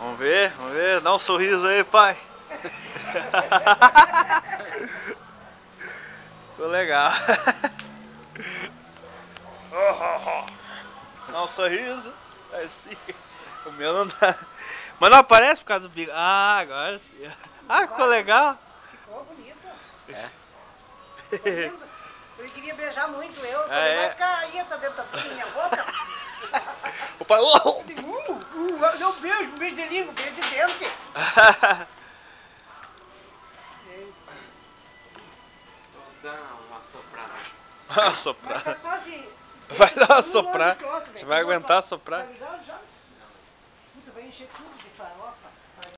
Vamos ver, vamos ver. Dá um sorriso aí, pai. Ficou legal. Dá um sorriso. Assim. O meu não dá. Mas não aparece por causa do bico. Ah, agora sim. Ah, ficou legal. Ficou bonito. É. Ficou lindo. Ele queria beijar muito eu. É, Falei, vai é. ficar aí essa dentadura na minha boca. O pai. Eu beijo, beijo de língua, beijo de dente. Vou dar uma soprada. Uma soprada. Mas tá quase... Vai dar uma Um ano soprada. próximo, Você velho. vai aguentar soprar? Tá ligado já? Puta, vai encher tudo de farofa.